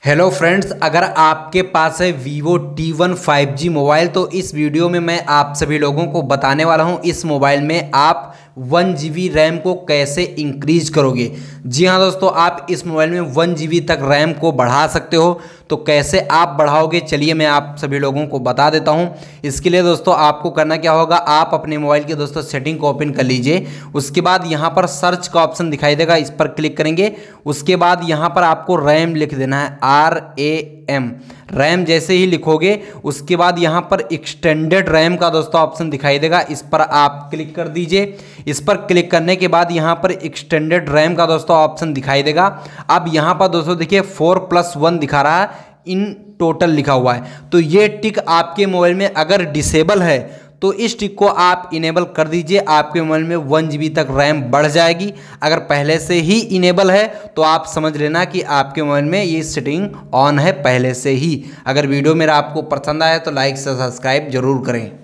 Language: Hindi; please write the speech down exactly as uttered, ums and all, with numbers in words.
हेलो फ्रेंड्स, अगर आपके पास है Vivo T one five G mobile तो इस वीडियो में मैं आप सभी लोगों को बताने वाला हूं इस मोबाइल में आप वन जी बी रैम को कैसे इंक्रीज करोगे। जी हाँ दोस्तों, आप इस मोबाइल में वन जी बी तक रैम को बढ़ा सकते हो। तो कैसे आप बढ़ाओगे, चलिए मैं आप सभी लोगों को बता देता हूं। इसके लिए दोस्तों आपको करना क्या होगा, आप अपने मोबाइल के दोस्तों सेटिंग को ओपन कर लीजिए। उसके बाद यहाँ पर सर्च का ऑप्शन दिखाई देगा, इस पर क्लिक करेंगे। उसके बाद यहाँ पर आपको रैम लिख देना है, आर ए एम रैम। जैसे ही लिखोगे उसके बाद यहाँ पर एक्सटेंडेड रैम का दोस्तों ऑप्शन दिखाई देगा, इस पर आप क्लिक कर दीजिए। इस पर क्लिक करने के बाद यहाँ पर एक्सटेंडेड रैम का दोस्तों ऑप्शन दिखाई देगा। अब यहाँ पर दोस्तों देखिए फोर प्लस वन दिखा रहा है, इन टोटल लिखा हुआ है। तो ये टिक आपके मोबाइल में अगर डिसेबल है तो इस टिक को आप इनेबल कर दीजिए, आपके मोबाइल में वन जी बी तक रैम बढ़ जाएगी। अगर पहले से ही इनेबल है तो आप समझ लेना कि आपके मोबाइल में ये सेटिंग ऑन है पहले से ही। अगर वीडियो मेरा आपको पसंद आया तो लाइक से सब्सक्राइब जरूर करें।